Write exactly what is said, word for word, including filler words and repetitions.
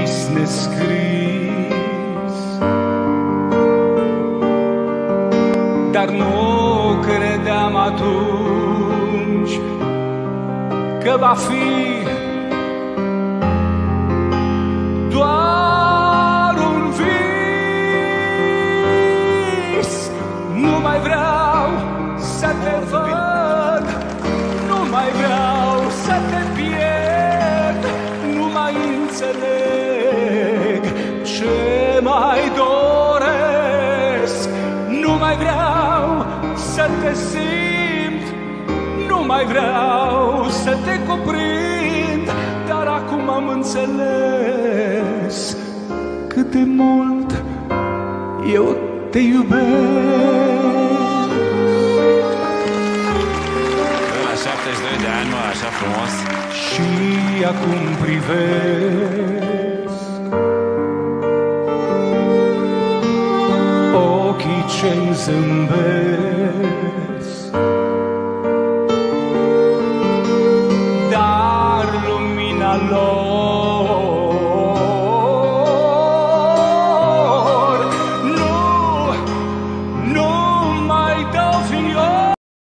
vis nescris, dar nu credeam atunci că va fi doar un vis. Nu mai vreau să te văd, nu mai vreau să te pierd, nu mai înțeleg ce mai doresc. Nu mai vreau să te simt, nu mai vreau să te cuprind, dar acum am înțeles cât de mult eu te iubesc. La șaptezeci și doi de ani, mă, așa frumos. Și acum privesc ochii ce-mi zâmbesc